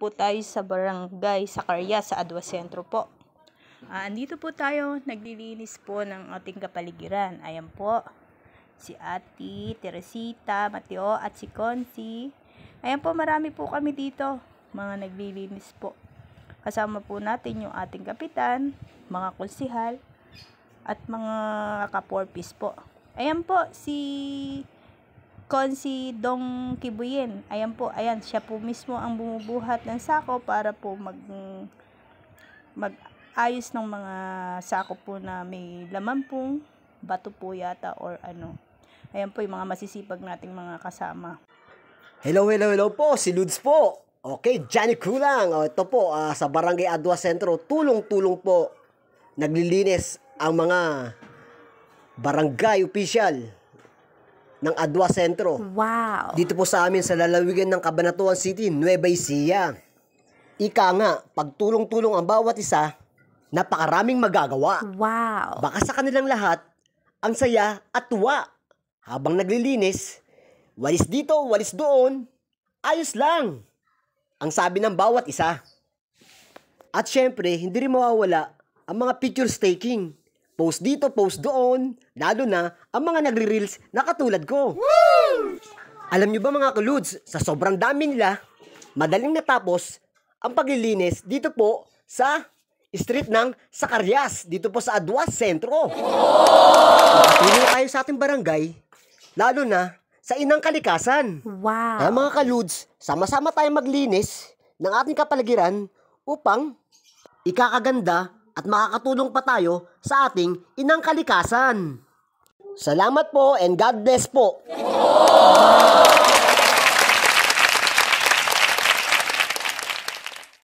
po tayo sa barangay Sakarya sa Adwa Sentro po. Andito po tayo, naglilinis po ng ating kapaligiran. Ayan po, si Ate Teresita, Mateo at si Consi. Ayan po, marami po kami dito, mga naglilinis po. Kasama po natin yung ating kapitan, mga konsihal, at mga kaporpis po. Ayan po, si Consi Dong Kibuyin. Ayan po, ayan, siya po mismo ang bumubuhat ng sako para po mag-ayos ng mga sako po na may laman pong bato po yata or ano. Ayan po yung mga masisipag nating mga kasama. Hello po, si Ludes po. Okay, Johnny Kulang. Ito po, sa Barangay Adwa Sentro, tulong-tulong po. Naglilinis ang mga barangay official ng Adwa Sentro. Wow! Dito po sa amin sa lalawigan ng Cabanatuan City, Nueva Ecija. Ika nga, pagtulong-tulong ang bawat isa, napakaraming magagawa. Wow! Baka sa kanilang lahat, ang saya at tuwa. Habang naglilinis, walis dito, walis doon, ayos lang. Ang sabi ng bawat isa. At syempre, hindi rin mawawala ang mga picture taking. Post dito, post doon, lalo na ang mga nagre-reels na katulad ko. Woo! Alam nyo ba mga kaludes, sa sobrang dami nila, madaling natapos ang paglilinis dito po sa street ng Sacaryas, dito po sa Adwa Sentro. Nakatulong tayo sa ating barangay, lalo na sa inang kalikasan. Wow! Kaya mga kaludes, sama-sama tayo maglinis ng ating kapaligiran upang ikakaganda at makakatulong pa tayo sa ating inang kalikasan. Salamat po and God bless po.